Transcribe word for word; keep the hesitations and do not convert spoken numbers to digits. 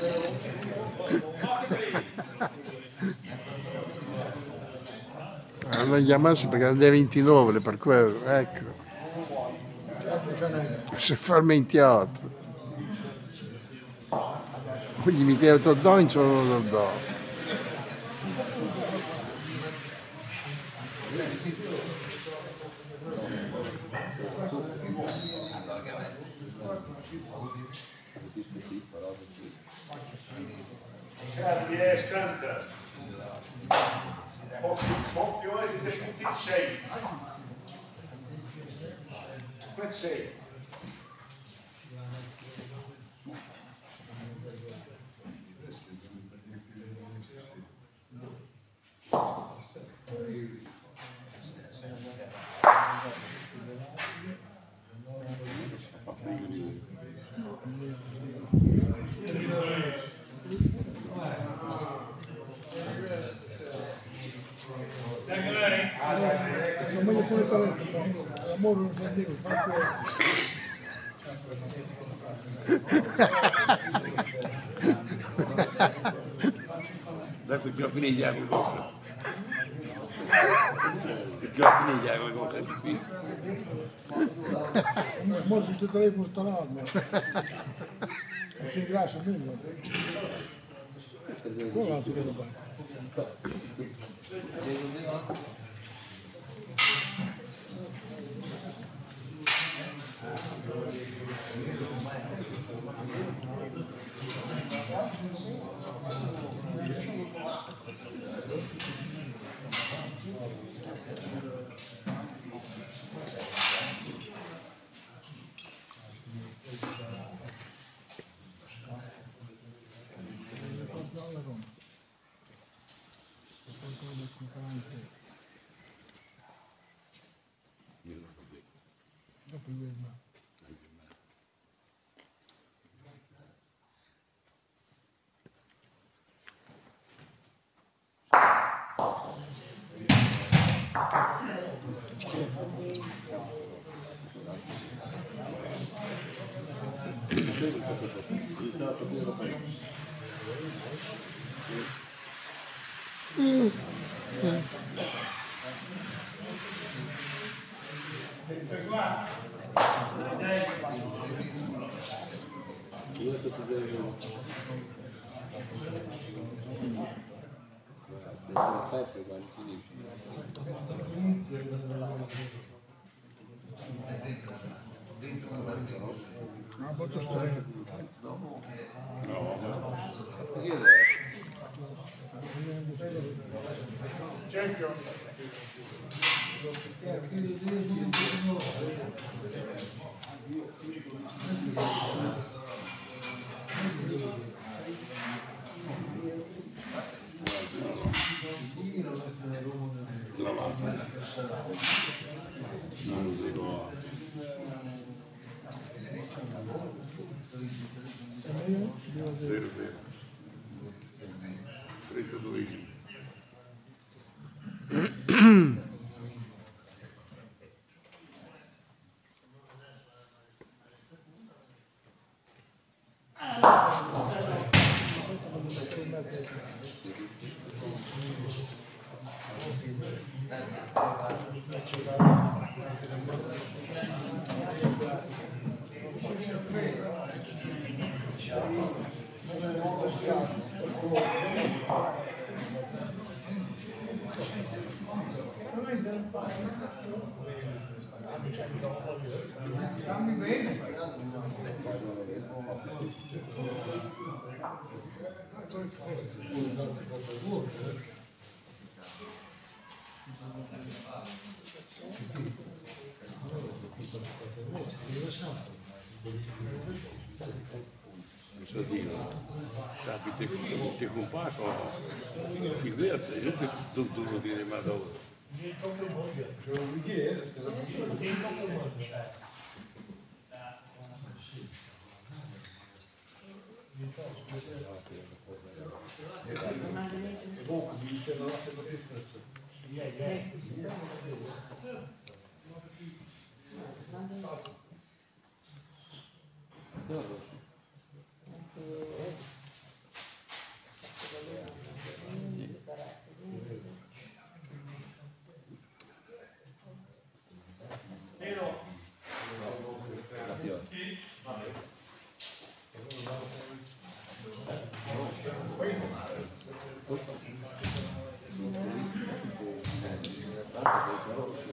Non chiamarsi perché non è ventinove, per quello, ecco. Si è fermentato. Quindi mi chiedo tutto do, non lo do. Scherzi, è scanta. Occhio, e ti tutti sei. Questo sei. Non voglio fare telefono, l'amore non sa dire, Da qui già finita la cosa. Già finita la cosa di qui. mo se tu telefono sta l'arma, non si ingrassa nulla. Come la fine da fare? Dopo il verma. Mm. Ah, molto stretto. Non lo dico. Vero, vero. trentadue. Stammi bene. Cosa dico? Capite che compasso si verte, io ti non lo dire mai dopo. Tipo,